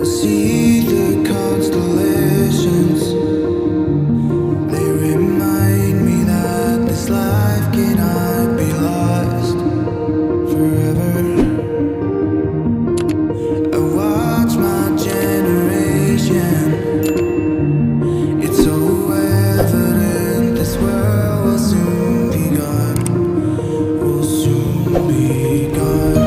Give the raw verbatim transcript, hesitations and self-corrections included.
See the constellations, they remind me that this life cannot be lost forever. I watch my generation, it's so evident this world will soon be gone, will soon be gone.